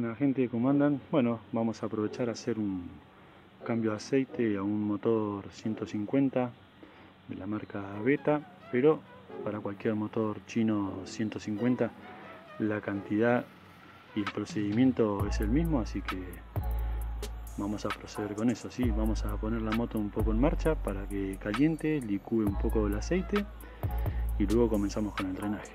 Buena gente, ¿cómo andan? Bueno, vamos a aprovechar a hacer un cambio de aceite a un motor 150 de la marca Beta, pero para cualquier motor chino 150 la cantidad y el procedimiento es el mismo, así que vamos a proceder con eso. Sí, vamos a poner la moto un poco en marcha para que caliente, licúe un poco el aceite y luego comenzamos con el drenaje.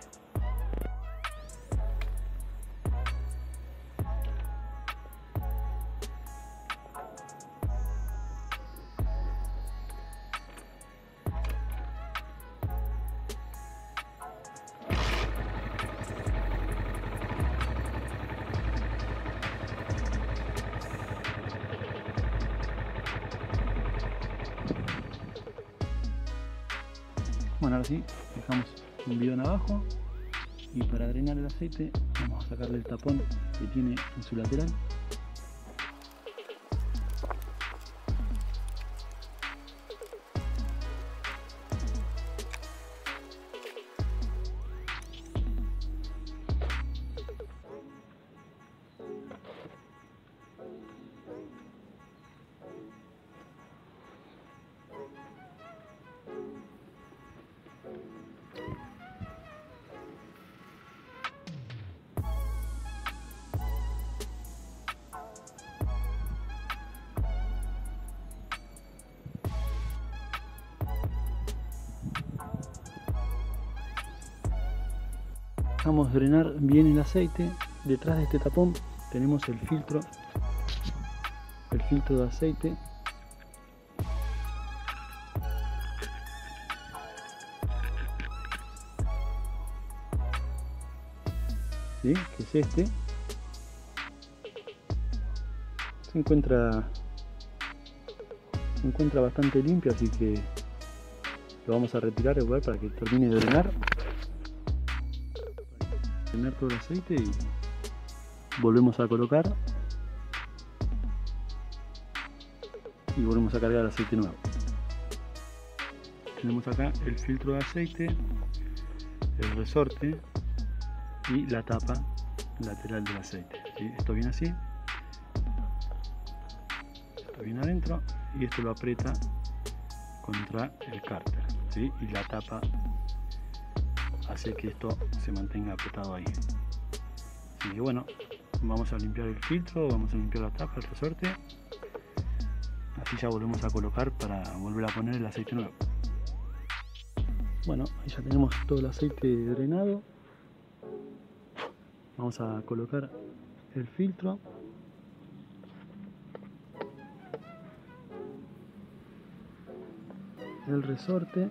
Bueno, ahora sí, dejamos un bidón abajo y para drenar el aceite vamos a sacarle el tapón que tiene en su lateral. Vamos a drenar bien el aceite. Detrás de este tapón tenemos el filtro de aceite. ¿Sí? Que es este. Se encuentra bastante limpio, así que lo vamos a retirar igual para que termine de drenar. Tener todo el aceite y volvemos a colocar y volvemos a cargar el aceite nuevo. Tenemos acá el filtro de aceite, el resorte y la tapa lateral del aceite. ¿Sí? Esto viene así, esto viene adentro y esto lo aprieta contra el cárter, ¿sí? Y la tapa hace que esto se mantenga apretado ahí. Así que bueno, vamos a limpiar el filtro, vamos a limpiar la tapa, el resorte. Así ya volvemos a colocar para volver a poner el aceite nuevo. Bueno, ahí ya tenemos todo el aceite drenado. Vamos a colocar el filtro. El resorte.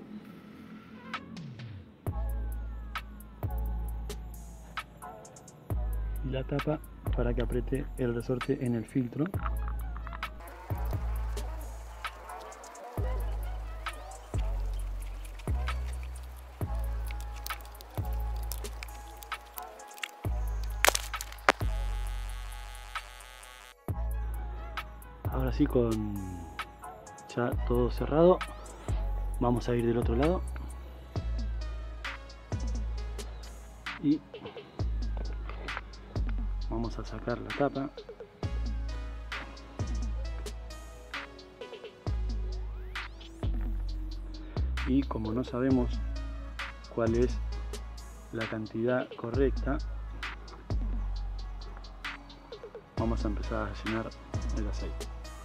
Y la tapa para que apriete el resorte en el filtro. Ahora sí, con ya todo cerrado, vamos a ir del otro lado y vamos a sacar la tapa. Y como no sabemos cuál es la cantidad correcta, vamos a empezar a llenar el aceite.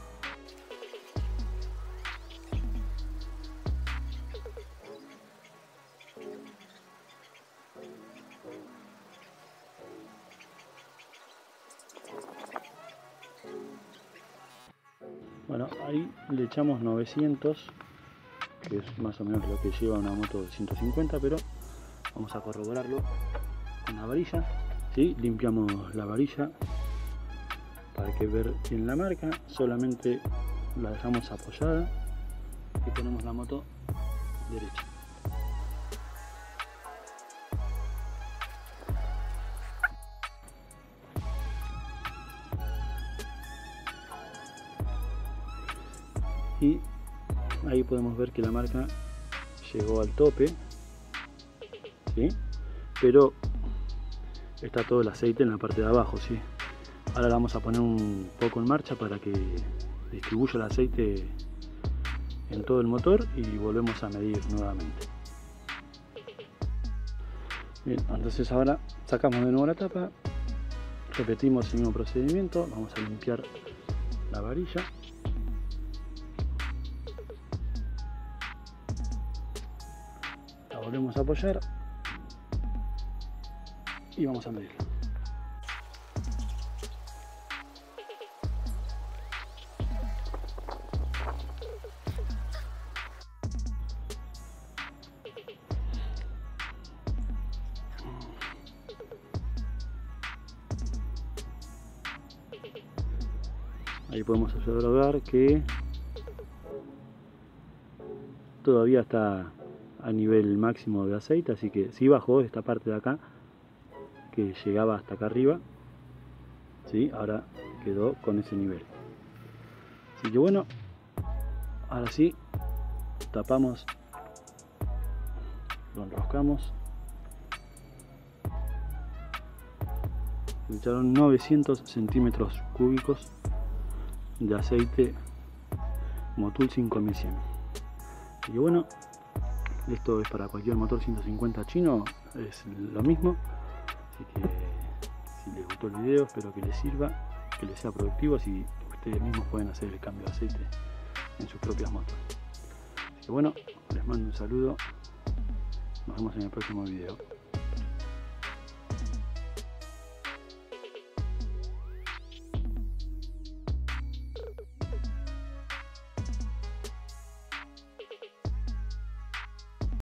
Bueno, ahí le echamos 900, que es más o menos lo que lleva una moto de 150, pero vamos a corroborarlo con la varilla. ¿Sí? Limpiamos la varilla para que ver bien la marca, solamente la dejamos apoyada y ponemos la moto derecha. Y ahí podemos ver que la marca llegó al tope, ¿sí? Pero está todo el aceite en la parte de abajo, ¿sí? Ahora la vamos a poner un poco en marcha para que distribuya el aceite en todo el motor y volvemos a medir nuevamente. Bien, entonces ahora sacamos de nuevo la tapa, repetimos el mismo procedimiento, vamos a limpiar la varilla. La volvemos a apoyar y vamos a medirlo. Ahí podemos observar que todavía está a nivel máximo de aceite, así que sí bajó esta parte de acá que llegaba hasta acá arriba, ¿sí? Ahora quedó con ese nivel. Así que bueno, ahora sí tapamos, lo enroscamos. Se echaron 900 centímetros cúbicos de aceite Motul 5100. Y bueno, esto es para cualquier motor 150 chino, es lo mismo. Así que si les gustó el video, espero que les sirva, que les sea productivo, así ustedes mismos pueden hacer el cambio de aceite en sus propias motos. Así que bueno, les mando un saludo, nos vemos en el próximo video.